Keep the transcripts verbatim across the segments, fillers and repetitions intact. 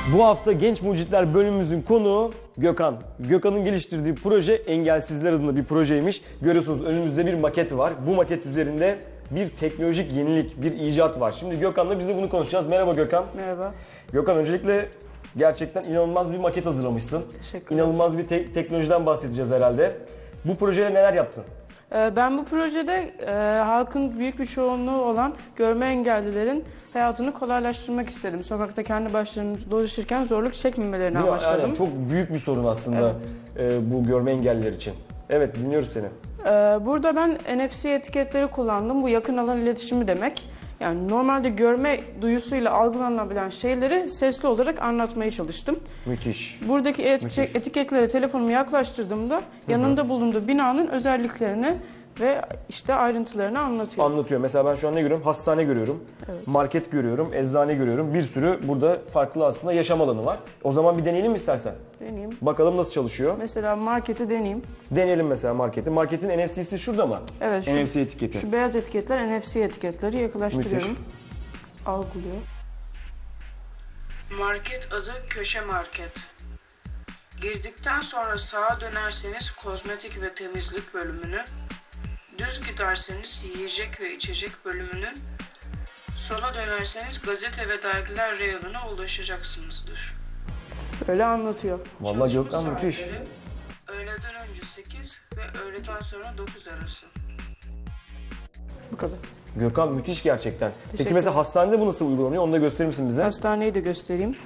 Bu hafta Genç Mucitler bölümümüzün konuğu Gökhan. Gökhan'ın geliştirdiği proje Engelsizler adında bir projeymiş. Görüyorsunuz önümüzde bir maket var. Bu maket üzerinde bir teknolojik yenilik, bir icat var. Şimdi Gökhan'la biz de bunu konuşacağız. Merhaba Gökhan. Merhaba. Gökhan, öncelikle gerçekten inanılmaz bir maket hazırlamışsın. Teşekkür ederim. İnanılmaz bir te- teknolojiden bahsedeceğiz herhalde. Bu projede neler yaptın? Ben bu projede e, halkın büyük bir çoğunluğu olan görme engellilerin hayatını kolaylaştırmak istedim. Sokakta kendi başlarına dolaşırken zorluk çekmemelerini Değil mi? amaçladım. Aynen, çok büyük bir sorun aslında e, bu görme engelliler için. Evet, dinliyoruz seni. E, burada ben N F C etiketleri kullandım. Bu yakın alan iletişimi demek. Yani normalde görme duyusuyla algılanabilen şeyleri sesli olarak anlatmaya çalıştım. Müthiş. Buradaki et- etiketlere telefonumu yaklaştırdığımda yanında bulunduğu binanın özelliklerini ve işte ayrıntılarını anlatıyor. Anlatıyor. Mesela ben şu an ne görüyorum? Hastane görüyorum, Evet. market görüyorum, eczane görüyorum. Bir sürü burada farklı aslında yaşam alanı var. O zaman bir deneyelim mi istersen? Deneyeyim. Bakalım nasıl çalışıyor. Mesela marketi deneyeyim. Deneyelim mesela marketi. Marketin N F C'si şurada mı? Evet, şu- N F C etiketi. Şu beyaz etiketler N F C etiketleri, yaklaştırıyorum. Müthiş. Algılıyor. Market adı Köşe Market. Girdikten sonra sağa dönerseniz kozmetik ve temizlik bölümünü, düz giderseniz yiyecek ve içecek bölümünün, sola dönerseniz gazete ve dergiler reyonuna ulaşacaksınızdır. Böyle anlatıyor. Vallahi Çalışma Gökhan müthiş. saatleri öğleden önce sekiz ve öğleden sonra dokuz arası. Bu kadar. Gökhan müthiş gerçekten. Peki Teşekkür mesela hastanede bu nasıl uygulanıyor? Onu da gösterir misin bize? Hastaneyi de göstereyim.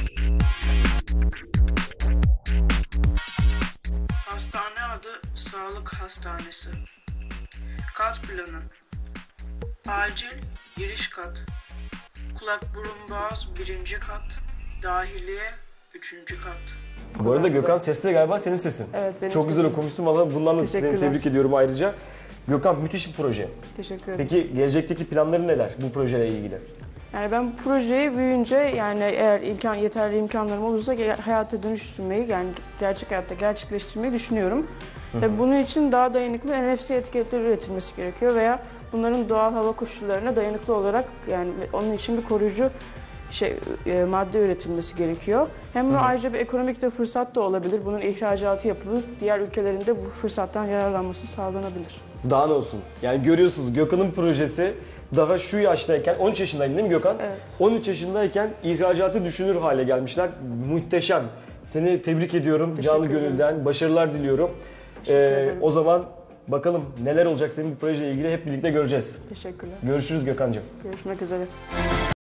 Hastane adı Sağlık Hastanesi. Kat planı. Acil giriş kat. Kulak burun boğaz birinci kat. Dahiliye üçüncü kat. Bu arada Gökhan sesi de galiba senin sesin. Evet, benim Çok güzel sesim. okumuşsun valla. Bundan da seni Teşekkürler. tebrik ediyorum ayrıca. Gökhan müthiş bir proje. Teşekkür ederim. Peki gelecekteki planların neler bu projeyle ilgili? Yani ben bu projeyi büyüyünce, yani eğer imkan yeterli imkanlarım olursa ge- hayata dönüştürmeyi, yani gerçek hayatta gerçekleştirmeyi düşünüyorum. Ve bunun için daha dayanıklı N F C etiketleri üretilmesi gerekiyor veya bunların doğal hava koşullarına dayanıklı olarak, yani onun için bir koruyucu şey e, madde üretilmesi gerekiyor. Hem bu ayrıca bir ekonomik de fırsat da olabilir. Bunun ihracatı yapılıp diğer ülkelerin de bu fırsattan yararlanması sağlanabilir. Daha ne olsun? Yani görüyorsunuz Gökhan'ın projesi daha şu yaştayken, on üç yaşındaydın değil mi Gökhan? Evet. on üç yaşındayken ihracatı düşünür hale gelmişler. Muhteşem. Seni tebrik ediyorum Teşekkür canı ederim. gönülden. Başarılar diliyorum. Teşekkür ederim. o zaman bakalım neler olacak senin bu projeyle ilgili hep birlikte göreceğiz. Teşekkürler. Görüşürüz Gökhan'cığım. Görüşmek üzere.